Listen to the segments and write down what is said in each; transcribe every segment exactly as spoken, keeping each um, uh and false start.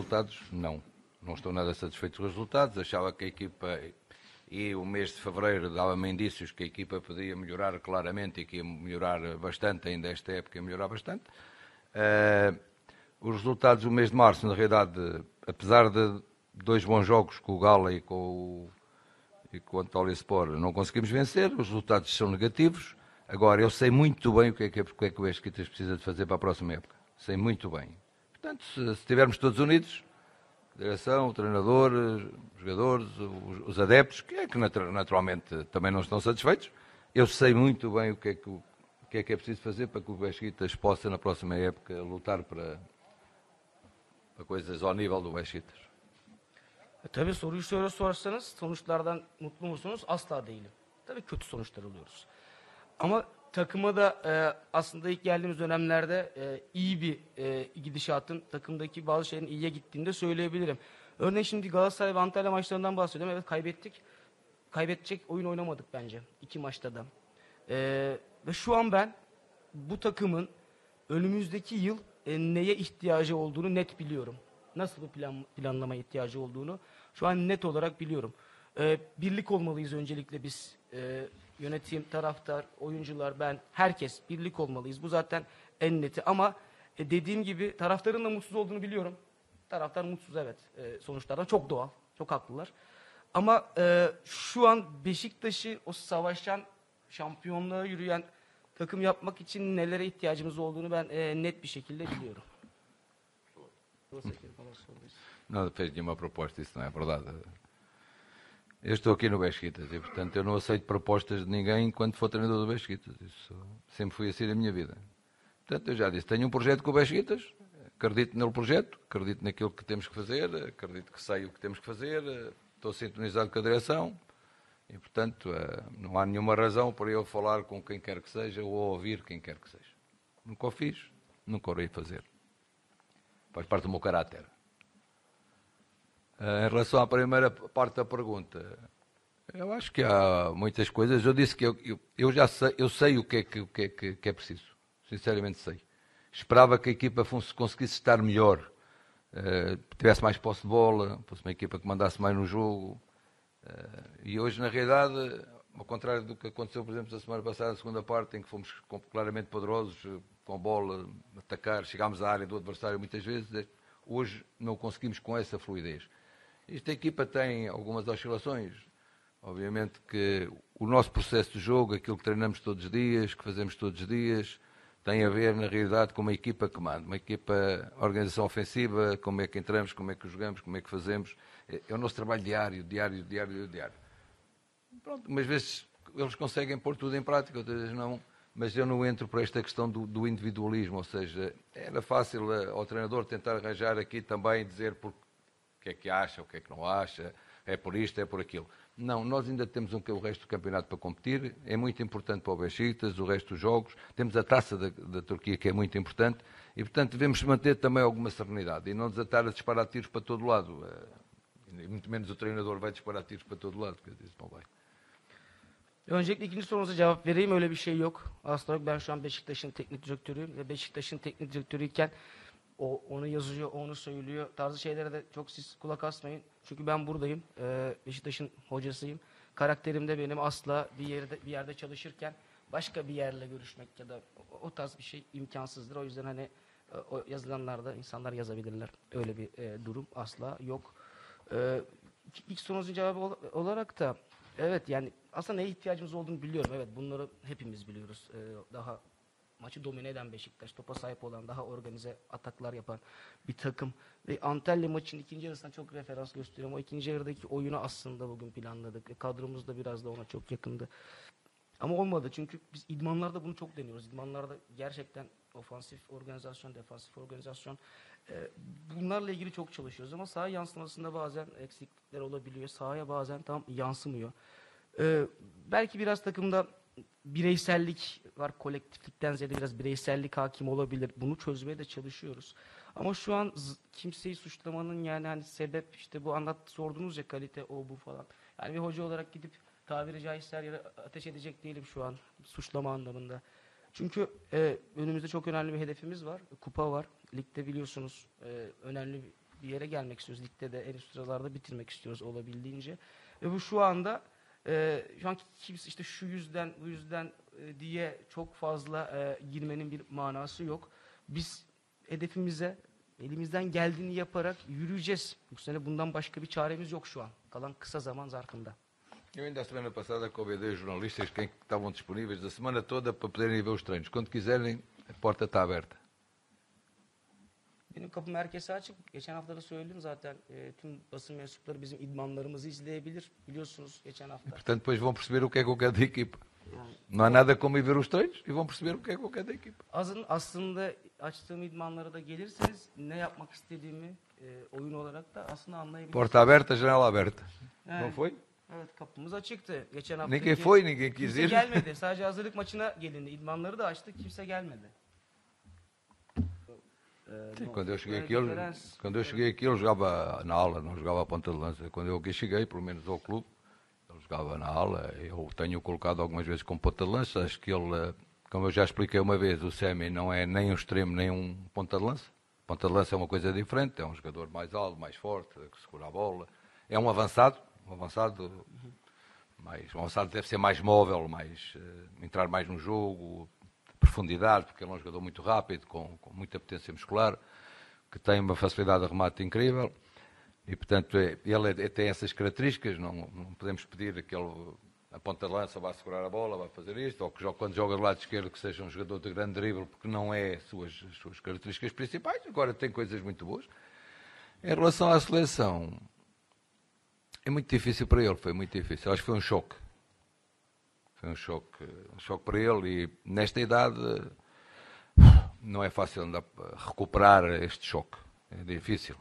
resultados, não. Não estou nada satisfeito com os resultados. Achava que a equipa, e o mês de fevereiro dava-me indícios que a equipa podia melhorar claramente e que ia melhorar bastante, ainda esta época ia melhorar bastante. Uh, os resultados do mês de março, na realidade, apesar de dois bons jogos com o Gala e com o, e com o Antalyaspor, não conseguimos vencer. Os resultados são negativos. Agora, eu sei muito bem o que é que, o que, é que o Beşiktaş precisa de fazer para a próxima época. Sei muito bem. Portanto, se, se estivermos todos unidos, a direção, o treinador, os jogadores, os, os adeptos, que é que naturalmente também não estão satisfeitos, eu sei muito bem o que é que, o que, é, que é preciso fazer para que o Beşiktaş possa, na próxima época, lutar para, para coisas ao nível do Beşiktaş. E, tabii soruyu şöyle sorarsanız, sonuçlardan mutlu musunuz? Asla değilim. Tabii kötü sonuçlar alıyoruz. Ama takıma da e, aslında ilk geldiğimiz dönemlerde e, iyi bir e, gidişatın, takımdaki bazı şeylerin iyiye gittiğini de söyleyebilirim. Örneğin şimdi Galatasaray ve Antalya maçlarından bahsediyorum. Evet, kaybettik. Kaybedecek oyun oynamadık bence iki maçta da. E, ve şu an ben bu takımın önümüzdeki yıl e, neye ihtiyacı olduğunu net biliyorum. Nasıl bir plan, planlamaya ihtiyacı olduğunu şu an net olarak biliyorum. E, birlik olmalıyız öncelikle biz. E, Yönetim, taraftar, oyuncular, ben, herkes birlik olmalıyız. Bu zaten en neti ama e, dediğim gibi taraftarın da mutsuz olduğunu biliyorum. Taraftar mutsuz, evet, e, sonuçlardan çok doğal, çok haklılar. Ama e, şu an Beşiktaş'ı o savaşan, şampiyonluğa yürüyen takım yapmak için nelere ihtiyacımız olduğunu ben e, net bir şekilde biliyorum. Não fez nenhuma proposta, isso não é verdade. Eu estou aqui no Beşiktaş e, portanto, eu não aceito propostas de ninguém enquanto for treinador do Beşiktaş. Isso sempre foi assim na minha vida. Portanto, eu já disse, tenho um projeto com o Beşiktaş, acredito no projeto, acredito naquilo que temos que fazer, acredito que sei o que temos que fazer, estou sintonizado com a direção e, portanto, não há nenhuma razão para eu falar com quem quer que seja ou ouvir quem quer que seja. Nunca o fiz, nunca o irei fazer. Faz parte do meu caráter. Em relação à primeira parte da pergunta, eu acho que há muitas coisas. Eu disse que eu, eu, eu já sei, eu sei o que é que, o que, é que, que é preciso. Sinceramente sei. Esperava que a equipa fosse, conseguisse estar melhor, uh, tivesse mais posse de bola, fosse uma equipa que mandasse mais no jogo. Uh, e hoje, na realidade, ao contrário do que aconteceu, por exemplo, na semana passada, na segunda parte, em que fomos claramente poderosos, com a bola, atacar, chegámos à área do adversário muitas vezes, hoje não conseguimos com essa fluidez. Esta equipa tem algumas oscilações. Obviamente que o nosso processo de jogo, aquilo que treinamos todos os dias, que fazemos todos os dias, tem a ver, na realidade, com uma equipa que manda. Uma equipa, organização ofensiva, como é que entramos, como é que jogamos, como é que fazemos. É o nosso trabalho diário, diário, diário, diário. Pronto, umas vezes eles conseguem pôr tudo em prática, outras vezes não. Mas eu não entro por esta questão do, do individualismo. Ou seja, era fácil ao treinador tentar arranjar aqui também, dizer por o que é que acha, o que é que não acha, é por isto, é por aquilo. Não, nós ainda temos um, o resto do campeonato para competir, é muito importante para o Beşiktaş, o resto dos jogos, temos a taça da, da Turquia que é muito importante e, portanto, devemos manter também alguma serenidade e não desatar a disparar tiros para todo lado. E muito menos o treinador vai disparar tiros para todo lado, porque isso não vai. Öncelikle ikinci sorunuza cevap vereyim, öyle bir şey yok. Aslında ben şu an Beşiktaş'ın teknik direktörüyüm ve Beşiktaş'ın teknik direktörüyken o onu yazıyor, onu söylüyor tarzı şeylere de çok siz kulak asmayın. Çünkü ben buradayım. Ee, Beşiktaş'ın hocasıyım. Karakterimde benim asla bir yerde bir yerde çalışırken başka bir yerle görüşmek ya da o, o tarz bir şey imkansızdır. O yüzden hani o yazılanlarda insanlar yazabilirler. Öyle bir e, durum asla yok. Ee, ilk sorunuzun cevabı ol, olarak da evet, yani aslında neye ihtiyacımız olduğunu biliyorum. Evet, bunları hepimiz biliyoruz. Ee, daha maçı domine eden Beşiktaş, topa sahip olan, daha organize ataklar yapan bir takım. Ve Antalya maçının ikinci yarısına çok referans gösteriyorum. O ikinci yarıdaki oyunu aslında bugün planladık. E, kadromuz da biraz da ona çok yakındı. Ama olmadı çünkü biz idmanlarda bunu çok deniyoruz. İdmanlarda gerçekten ofansif organizasyon, defansif organizasyon, e, bunlarla ilgili çok çalışıyoruz. Ama saha yansımasında bazen eksiklikler olabiliyor. Sahaya bazen tam yansımıyor. E, belki biraz takımda bireysellik var, kolektiflikten ziyade biraz bireysellik hakim olabilir. Bunu çözmeye de çalışıyoruz. Ama şu an kimseyi suçlamanın, yani hani sebep işte bu anlat sordunuz ya, kalite o bu falan. Yani bir hoca olarak gidip tabiri caizse her yere ateş edecek değilim şu an suçlama anlamında. Çünkü e, önümüzde çok önemli bir hedefimiz var. Kupa var. Ligde biliyorsunuz e, önemli bir yere gelmek istiyoruz. Ligde de en üst sıralarda bitirmek istiyoruz olabildiğince. Ve bu şu anda e, şu an kimse işte şu yüzden bu yüzden e, diye çok fazla e, girmenin bir manası yok. Biz hedefimize elimizden geldiğini yaparak yürüyeceğiz. Bu sene bundan başka bir çaremiz yok şu an. Kalan kısa zaman zarfında. Eu ainda a semana passada convidei os jornalistas que estavam disponíveis da semana toda para poderem ir ver os treinos. Quando quiserem, a porta está aberta. Benim kapım herkese açık. Geçen hafta da söyledim zaten. E, tüm basın mensupları bizim idmanlarımızı izleyebilir. Biliyorsunuz geçen hafta. Portanto, depois vão perceber o que é que eu quero da equipa. Yani, Não há nada como ir ver os treinos e vão perceber o que é que eu quero da equipa. azın aslında açtığım idmanlara da gelirseniz ne yapmak istediğimi e, oyun olarak da aslında anlayabilirsiniz. Porta aberta, janela aberta. Yani, Não foi? Evet, kapımız açıktı. Geçen hafta Ninguém foi, ninguém quis kimse ir. gelmedi. Sadece hazırlık maçına gelindi. İdmanları da açtık. Kimse gelmedi. Sim, quando eu cheguei aqui, ele, quando eu cheguei aqui, ele jogava na ala, não jogava a ponta de lança. Quando eu aqui cheguei, pelo menos ao clube, ele jogava na ala. Eu tenho colocado algumas vezes como ponta de lança. Acho que ele, como eu já expliquei uma vez, o Semi não é nem um extremo nem um ponta de lança. Ponta de lança é uma coisa diferente, é um jogador mais alto, mais forte, que segura a bola. É um avançado, um avançado, mais, um avançado deve ser mais móvel, mais, uh, entrar mais no jogo, profundidade, porque ele é um jogador muito rápido, com, com muita potência muscular, que tem uma facilidade de remate incrível, e portanto é, ele é, tem essas características, não, não podemos pedir que ele, a ponta de lança, vá segurar a bola, vá fazer isto, ou que quando joga do lado esquerdo que seja um jogador de grande drible, porque não é as suas, as suas características principais. Agora tem coisas muito boas. Em relação à seleção, é muito difícil para ele, foi muito difícil, acho que foi um choque. Foi um choque, um choque para ele e nesta idade não é fácil andar a recuperar este choque, é difícil,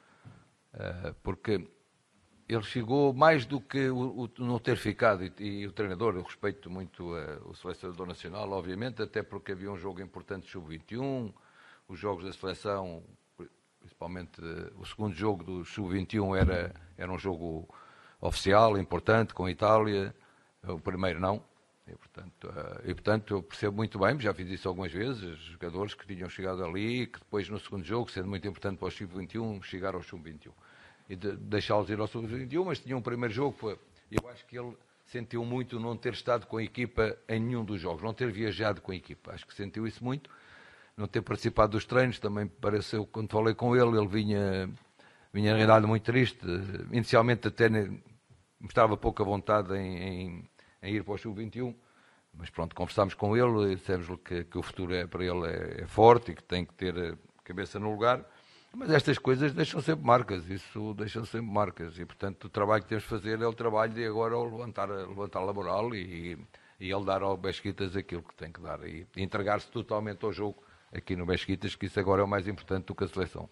porque ele chegou mais do que o, o não ter ficado e, e o treinador, eu respeito muito uh, o selecionador nacional, obviamente, até porque havia um jogo importante sub vinte e um, os jogos da seleção, principalmente uh, o segundo jogo do sub vinte e um era, era um jogo oficial, importante, com a Itália. O primeiro não, e portanto, uh, e portanto eu percebo muito bem, já fiz isso algumas vezes, jogadores que tinham chegado ali, que depois no segundo jogo, sendo muito importante para o sub vinte e um, chegaram ao sub vinte e um. E de, deixá-los ir ao sub vinte e um, mas tinha um primeiro jogo, foi, eu acho que ele sentiu muito não ter estado com a equipa em nenhum dos jogos, não ter viajado com a equipa, acho que sentiu isso muito, não ter participado dos treinos, também pareceu, quando falei com ele, ele vinha, vinha na realidade muito triste, inicialmente até mostrava pouca vontade em, em em ir para o sub vinte e um, mas pronto, conversámos com ele e dissemos-lhe que, que o futuro é, para ele é, é forte e que tem que ter a cabeça no lugar, mas estas coisas deixam sempre marcas, isso deixam sempre marcas e portanto o trabalho que temos de fazer é o trabalho de agora levantar, levantar a moral e, e ele dar ao Beşiktaş aquilo que tem que dar e entregar-se totalmente ao jogo aqui no Beşiktaş, que isso agora é o mais importante do que a seleção.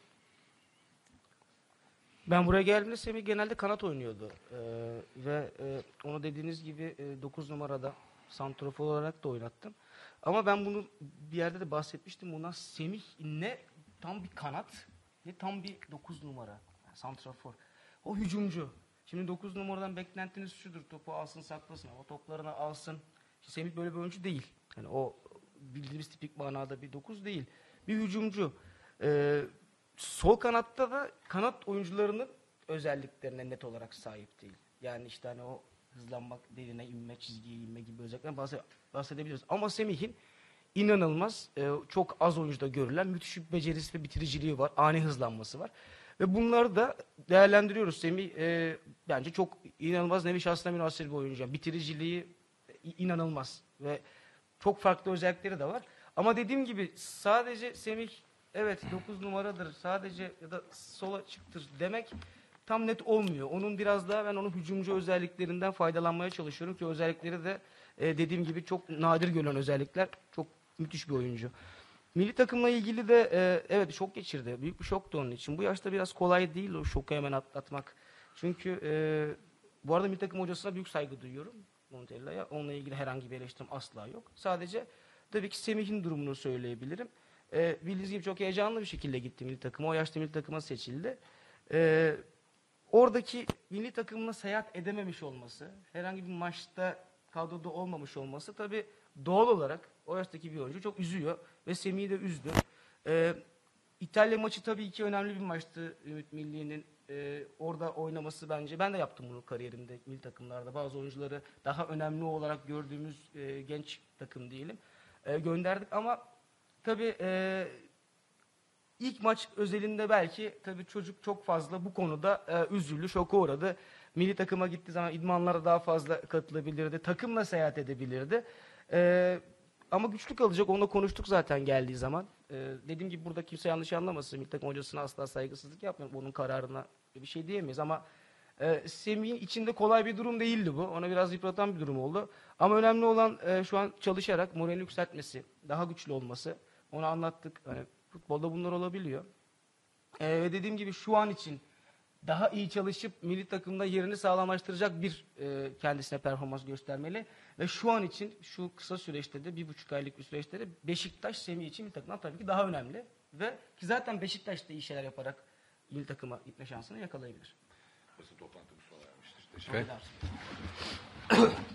Ben buraya geldiğimde Semih genelde kanat oynuyordu ee, ve e, onu dediğiniz gibi e, dokuz numarada santrafor olarak da oynattım. Ama ben bunu bir yerde de bahsetmiştim. Bundan Semih ne tam bir kanat ne tam bir dokuz numara yani santrafor. O hücumcu. Şimdi dokuz numaradan beklentiniz şudur: topu alsın, saklasın, o toplarını alsın. Şimdi Semih böyle bir oyuncu değil. Yani o bildiğimiz tipik manada bir dokuz değil. Bir hücumcu. Ee, Sol kanatta da kanat oyuncularının özelliklerine net olarak sahip değil. Yani işte hani o hızlanmak, derine inme, çizgiye inme gibi özelliklerden bahsedebiliyoruz. Ama Semih'in inanılmaz, çok az oyuncuda görülen müthiş bir becerisi ve bitiriciliği var. Ani hızlanması var. Ve bunları da değerlendiriyoruz. Semih e, bence çok inanılmaz nevi şahsına münhasır bir oyuncu. Yani bitiriciliği inanılmaz. Ve çok farklı özellikleri de var. Ama dediğim gibi sadece Semih evet dokuz numaradır sadece ya da sola çıktır demek tam net olmuyor. Onun biraz daha ben onun hücumcu özelliklerinden faydalanmaya çalışıyorum ki özellikleri de e, dediğim gibi çok nadir görülen özellikler. Çok müthiş bir oyuncu. Milli takımla ilgili de e, evet şok geçirdi. Büyük bir şoktu onun için. Bu yaşta biraz kolay değil o şoku hemen atlatmak. Çünkü e, bu arada milli takım hocasına büyük saygı duyuyorum. Montella'ya. Onunla ilgili herhangi bir eleştirim asla yok. Sadece tabii ki Semih'in durumunu söyleyebilirim. E, bildiğiniz gibi çok heyecanlı bir şekilde gitti milli takıma. O yaşta milli takıma seçildi. E, oradaki milli takımına seyahat edememiş olması, herhangi bir maçta kadroda olmamış olması tabii doğal olarak o yaştaki bir oyuncu çok üzüyor ve Semih'i de üzdü. E, İtalya maçı tabii ki önemli bir maçtı Ümit Milli'nin. Ee, orada oynaması bence, ben de yaptım bunu kariyerimde milli takımlarda. Bazı oyuncuları daha önemli olarak gördüğümüz e, genç takım diyelim. E, gönderdik ama tabii e, ilk maç özelinde belki tabii çocuk çok fazla bu konuda e, üzüldü, şoka uğradı. Milli takıma gittiği zaman idmanlara daha fazla katılabilirdi, takımla seyahat edebilirdi. E, ama güçlü kalacak, onunla konuştuk zaten geldiği zaman. E, dediğim gibi burada kimse yanlış anlamasın, milli takım hocasına asla saygısızlık yapmıyorum, onun kararına bir şey diyemeyiz ama e, Semih'in içinde kolay bir durum değildi bu. Ona biraz yıpratan bir durum oldu. Ama önemli olan e, şu an çalışarak moralini yükseltmesi, daha güçlü olması. Onu anlattık. Hani futbolda bunlar olabiliyor. E, ve dediğim gibi şu an için daha iyi çalışıp milli takımda yerini sağlamlaştıracak bir e, kendisine performans göstermeli. Ve şu an için, şu kısa süreçte de, bir buçuk aylık bir süreçte de Beşiktaş Semih için milli takımdan tabii ki daha önemli. Ve ki zaten Beşiktaş'ta iyi şeyler yaparak milli takıma gitme şansını yakalayabilir. Basın toplantımız sona ermiştir. Evet.